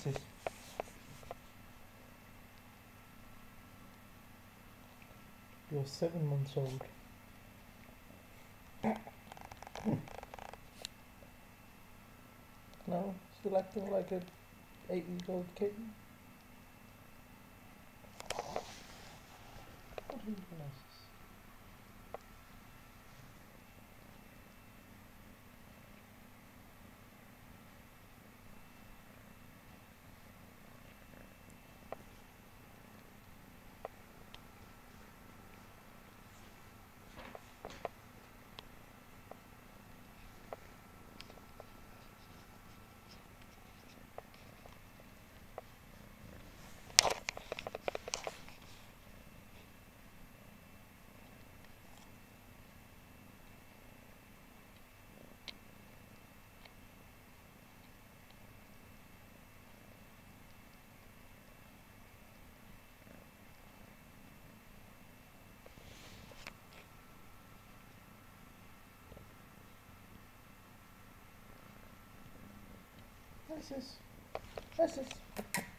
this? You're 7 months old. No? Still acting like a 8-year-old kitten? What are you doing? What's this? What's this?